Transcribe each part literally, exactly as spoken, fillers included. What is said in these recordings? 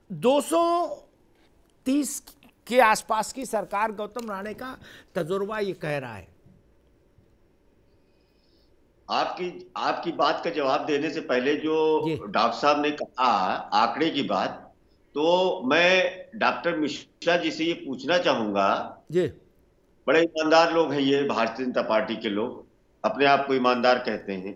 दो सौ तीस के आसपास की सरकार गौतम राणे का तजुर्बा ये कह रहा है। आपकी आपकी बात का जवाब देने से पहले जो डॉक्टर साहब ने कहा आंकड़े की बात, तो मैं डॉक्टर मिश्रा जी से ये पूछना चाहूंगा जी। बड़े ईमानदार लोग हैं ये भारतीय जनता पार्टी के लोग, अपने आप को ईमानदार कहते हैं।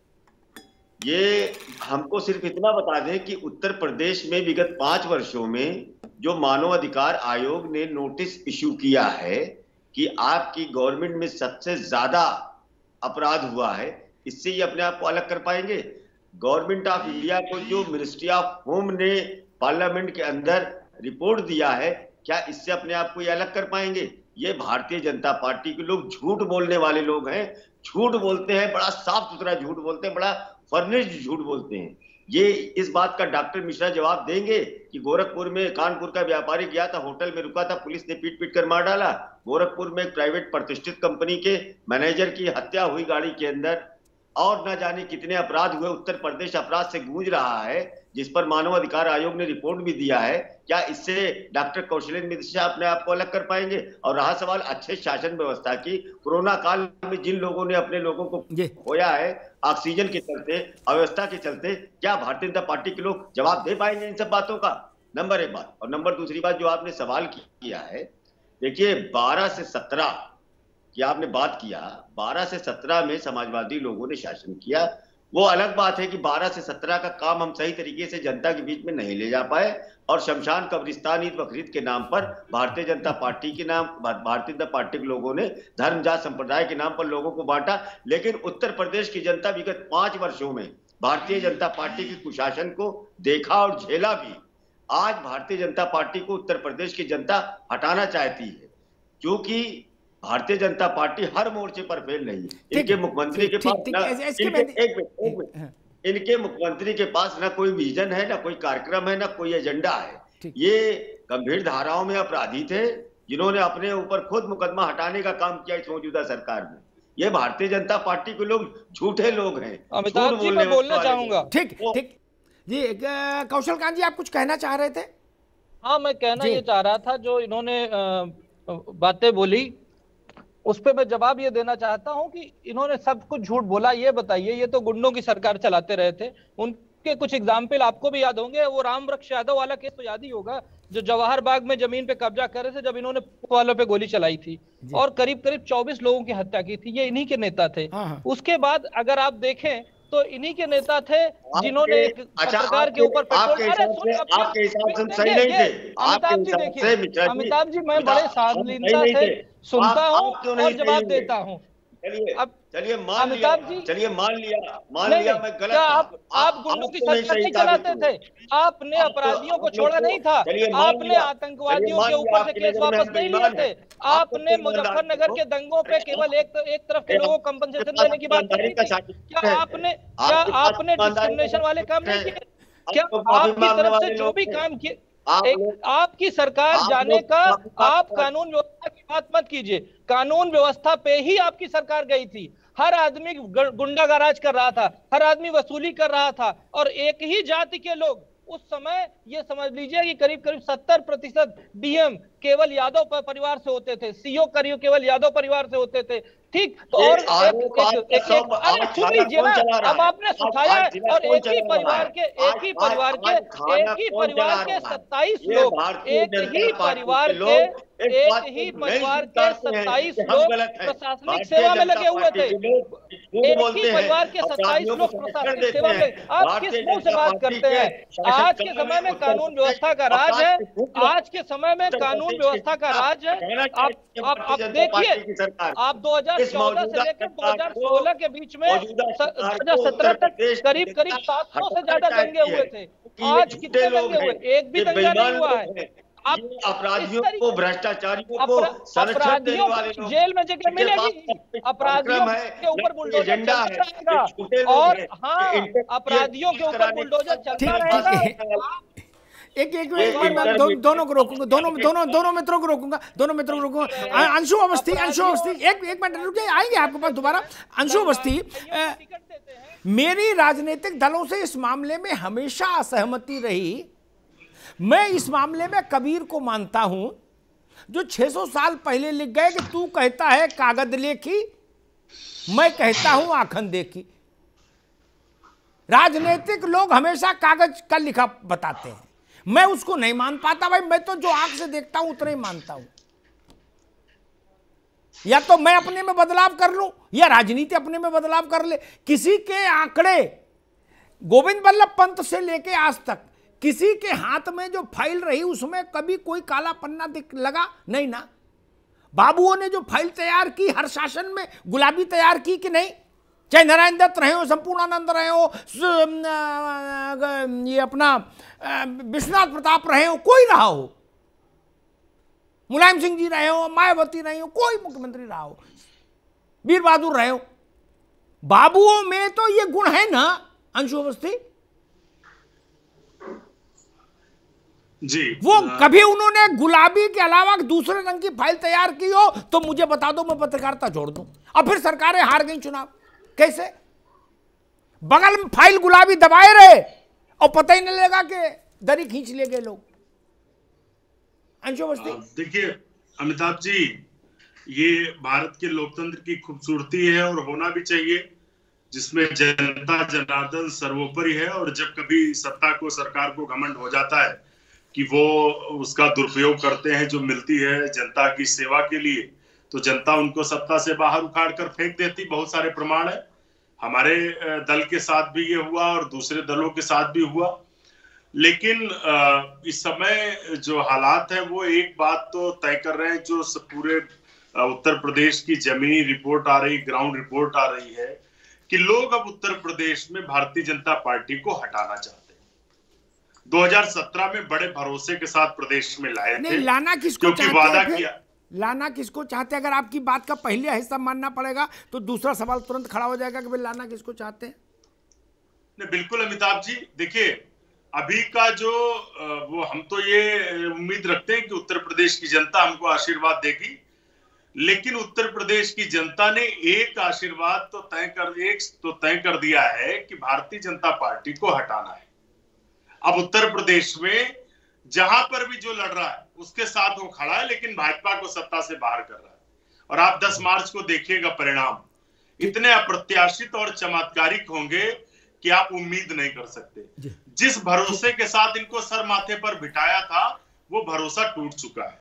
ये हमको सिर्फ इतना बता दें कि उत्तर प्रदेश में विगत पांच वर्षों में जो मानव अधिकार आयोग ने नोटिस इश्यू किया है कि आपकी गवर्नमेंट में सबसे ज्यादा अपराध हुआ है, इससे ये अपने आप को अलग कर पाएंगे? गवर्नमेंट ऑफ इंडिया को जो मिनिस्ट्री ऑफ होम ने पार्लियामेंट के अंदर रिपोर्ट दिया है, क्या इससे अपने आप को ये अलग कर पाएंगे? ये भारतीय जनता पार्टी के लोग झूठ बोलने वाले लोग हैं, झूठ बोलते हैं, बड़ा साफ सुथरा झूठ बोलते हैं, बड़ा फर्निश्ड झूठ बोलते हैं। ये इस बात का डॉक्टर मिश्रा जवाब देंगे कि गोरखपुर में कानपुर का व्यापारी गया था, होटल में रुका था, पुलिस ने पीट पीट कर मार डाला। गोरखपुर में एक प्राइवेट प्रतिष्ठित कंपनी के मैनेजर की हत्या हुई गाड़ी के अंदर, और न जाने कितने अपराध हुए। उत्तर प्रदेश अपराध से गूंज रहा है, जिस पर मानव अधिकार आयोग ने रिपोर्ट भी दिया है। क्या इससे डॉक्टर कौशलेंद्र मिश्रा अपने आप को अलग कर पाएंगे? और रहा सवाल अच्छे शासन व्यवस्था की, कोरोना काल में जिन लोगों ने अपने लोगों को खोया है ऑक्सीजन के चलते, अव्यवस्था के चलते, क्या भारतीय जनता पार्टी के लोग जवाब दे पाएंगे इन सब बातों का? नंबर एक बात। और नंबर दूसरी बात जो आपने सवाल किया है, देखिए बारह से सत्रह की आपने बात किया, बारह से सत्रह में समाजवादी लोगों ने शासन किया। वो अलग बात है कि बारह से सत्रह का काम हम सही तरीके से जनता के बीच में नहीं ले जा पाए, और शमशान कब्रिस्तान ईद बकरीद के नाम पर भारतीय जनता पार्टी के नाम भारतीय जनता पार्टी के लोगों ने धर्म जात संप्रदाय के नाम पर लोगों को बांटा। लेकिन उत्तर प्रदेश की जनता विगत पांच वर्षों में भारतीय जनता पार्टी के कुशासन को देखा और झेला भी। आज भारतीय जनता पार्टी को उत्तर प्रदेश की जनता हटाना चाहती है, क्योंकि भारतीय जनता पार्टी हर मोर्चे पर फेल नहीं है। इनके मुख्यमंत्री के पास इनके मुख्यमंत्री के पास ना कोई विजन है, ना कोई कार्यक्रम है, ना कोई एजेंडा है। ये गंभीर धाराओं में अपराधी थे, जिन्होंने अपने ऊपर खुद मुकदमा हटाने का काम किया इस मौजूदा सरकार में। ये भारतीय जनता पार्टी के लोग झूठे लोग हैं। अमिताभ जी मैं बोलना चाहूंगा। ठीक ठीक जी, कौशल कांत जी आप कुछ कहना चाह रहे थे? हाँ, मैं कहना ये चाह रहा था, जो इन्होंने बातें बोली उस पर मैं जवाब ये देना चाहता हूं कि इन्होंने सब कुछ झूठ बोला। ये बताइए, ये तो गुंडों की सरकार चलाते रहे थे, उनके कुछ एग्जाम्पल आपको भी याद होंगे। वो राम वृक्ष यादव वाला केस तो याद ही होगा, जो जवाहर बाग में जमीन पे कब्जा कर रहे थे जब इन्होंने वालों पे गोली चलाई थी और करीब करीब चौबीस लोगों की हत्या की थी। ये इन्हीं के नेता थे। उसके बाद अगर आप देखें तो इन्हीं के नेता थे जिन्होंने एक पत्रकार के ऊपर आपके हिसाब से सही नहीं थे। अमिताभ जी देखिए, अमिताभ जी मैं बड़े शालीनता से सुनता हूँ और जवाब देता हूँ। अब चलिए मान लिया, चलिए मान लिया मान लिया मैं गलत। क्या आप आप गुंडों की सरकार नहीं चलाते थे? आपने अपराधियों को छोड़ा नहीं था, आपने आतंकवादियों के ऊपर से केस वापस नहीं लिए थे, आपने मुजफ्फरनगर के दंगों पे केवल एक एक तरफ के लोगों को कंपनसेशन देने की बात की थी। क्या आपने क्या आपने डिस्क्रिमिनेशन वाले काम नहीं किए? क्या आपकी तरफ से जो भी काम किए, एक आपकी सरकार जाने का, आप कानून व्यवस्था की बात मत कीजिए, कानून व्यवस्था पे ही आपकी सरकार गई थी। हर आदमी गुंडागराज कर रहा था, हर आदमी वसूली कर रहा था, और एक ही जाति के लोग उस समय ये समझ लीजिए कि करीब करीब सत्तर प्रतिशत डीएम केवल यादव परिवार से होते थे, सीओ करीब केवल यादव परिवार से होते थे। ठीक, तो और एक एक एक अरे सुन लीजिए ना, अब आपने सुखाया है, और एक ही परिवार के एक ही परिवार के एक ही परिवार के सत्ताईस लोग, एक ही परिवार के एक ही परिवार के सत्ताईस लोग प्रशासनिक सेवा में लगे हुए थे। एक ही परिवार के सत्ताईस लोग प्रशासनिक सेवा में। आप किस मुंह से बात करते हैं? आज के समय में कानून व्यवस्था का राज है, आज के समय में कानून व्यवस्था का राज है। आप आप, आप देखिए, आप दो हज़ार चौदह से लेकर दो हज़ार सोलह के बीच में दो हज़ार सत्रह तक करीब करीब सात सौ से ज्यादा दंगे हुए थे। आज कितने दंगे हुए? एक भी दंगा नहीं हुआ है। आप अपराधियों को, भ्रष्टाचारियों को, अपराधियों को जेल में जगह मिलेगी, अपराधियों के ऊपर बुलडोजर चलता रहेगा, और हाँ, अपराधियों के ऊपर बुलडोजर चलता रहेगा। एक एक मिनट दो, दोनों को रोकूंगा, दोनों दोनों दोनों मित्रों को रोकूंगा, दोनों मित्रों को रोकूंगा। अंशु अवस्थी, अंशु अवस्थी एक एक मिनट रुकिए, आएंगे आपके पास दोबारा। अंशु अवस्थी, मेरी राजनीतिक दलों से इस मामले में हमेशा असहमति रही, मैं इस मामले में कबीर को मानता हूं, जो छह सौ साल पहले लिख गए कि तू कहता है कागज लेखी, मैं कहता हूं आखन देखी। राजनीतिक लोग हमेशा कागज का लिखा बताते हैं, मैं उसको नहीं मान पाता भाई। मैं तो जो आंख से देखता हूं उतना ही मानता हूं। या तो मैं अपने में बदलाव कर लूं या राजनीति अपने में बदलाव कर ले। किसी के आंकड़े, गोविंद बल्लभ पंत से लेके आज तक किसी के हाथ में जो फाइल रही उसमें कभी कोई काला पन्ना दिख लगा नहीं ना। बाबुओं ने जो फाइल तैयार की, हर शासन में गुलाबी तैयार की कि नहीं? चाहे नारायण दत्त रहे हो, संपूर्णानंद रहे हो, ये अपना विश्वनाथ प्रताप रहे हो, कोई रहा हो, मुलायम सिंह जी रहे हो, मायावती रहे हो, कोई मुख्यमंत्री रहा हो, वीर बहादुर रहे हो, बाबुओं में तो ये गुण है ना अंशु अवस्थी जी। वो आ... कभी उन्होंने गुलाबी के अलावा दूसरे रंग की फाइल तैयार की हो तो मुझे बता दो, मैं पत्रकारिता छोड़ दूं। अब फिर सरकारें हार गई चुनाव, कैसे? बगल में फाइल गुलाबी दबाए रहे और पता ही नहीं लगा कि दरी खींच ले गए लोग। अंशु अवस्थी, देखिए अमिताभ जी, ये भारत के लोकतंत्र की खूबसूरती है और होना भी चाहिए, जिसमें जनता जनार्दन सर्वोपरि है। और जब कभी सत्ता को, सरकार को घमंड हो जाता है कि वो उसका दुरुपयोग करते हैं जो मिलती है जनता की सेवा के लिए, तो जनता उनको सत्ता से बाहर उखाड़ कर फेंक देती। बहुत सारे प्रमाण है, हमारे दल के साथ भी ये हुआ और दूसरे दलों के साथ भी हुआ। लेकिन इस समय जो हालात है वो एक बात तो तय कर रहे हैं, जो पूरे उत्तर प्रदेश की जमीनी रिपोर्ट आ रही, ग्राउंड रिपोर्ट आ रही है कि लोग अब उत्तर प्रदेश में भारतीय जनता पार्टी को हटाना चाहते हैं। दो हज़ार सत्रह में बड़े भरोसे के साथ प्रदेश में लाए थे। नहीं, लाना किसको क्योंकि वादा किया, लाना किसको चाहते? अगर आपकी बात का पहले हिस्सा मानना पड़ेगा तो दूसरा सवाल तुरंत खड़ा हो जाएगा कि भाई लाना किसको चाहते हैं। नहीं, बिल्कुल अमिताभ जी, देखिए अभी का जो वो, हम तो ये उम्मीद रखते हैं कि उत्तर प्रदेश की जनता हमको आशीर्वाद देगी, लेकिन उत्तर प्रदेश की जनता ने एक आशीर्वाद तो तय कर एक तो तय कर दिया है कि भारतीय जनता पार्टी को हटाना है। अब उत्तर प्रदेश में जहां पर भी जो लड़ रहा है उसके साथ वो खड़ा है, लेकिन भाजपा को सत्ता से बाहर कर रहा है। और आप दस मार्च को देखिएगा परिणाम, इतने अप्रत्याशित और चमत्कारिक होंगे कि आप उम्मीद नहीं कर सकते। जिस भरोसे के साथ इनको सर माथे पर बिठाया था वो भरोसा टूट चुका है।